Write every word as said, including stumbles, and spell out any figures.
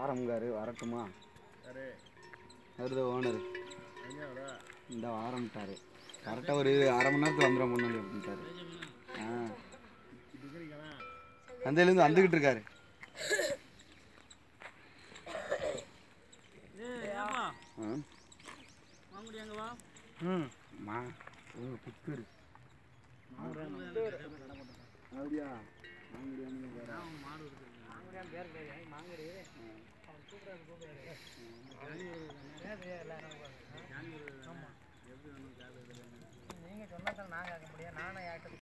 ஆரம்காரு வரட்டுமா? வருது ஓனர். இந்த ஆரம்பிட்டாரு. கரெக்டாக ஒரு அரை மணி நேரத்தில் வந்துடும் முன்னாடி அப்படின்ட்டாரு. ஆ சந்தையிலேருந்து வந்துக்கிட்டு இருக்காரு. ம் மா உங்க புத்தூர் அப்படியா? நீங்க சொன்னா நாங்க கேட்க முடியும். நானும்